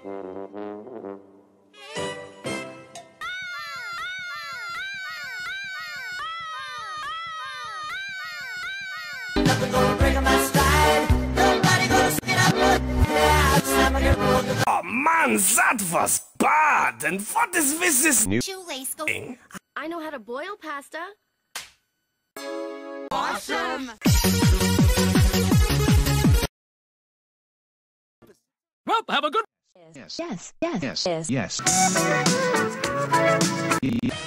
Nothing gonna break my stride. Nobody gonna speed up. Yeah, it's time I get broken. Oh man, that was bad! And what is with this new Shoelace go. thing? I know how to boil pasta. Awesome! Well, have a good. Yes. Yes. Yes. Yes. Yes.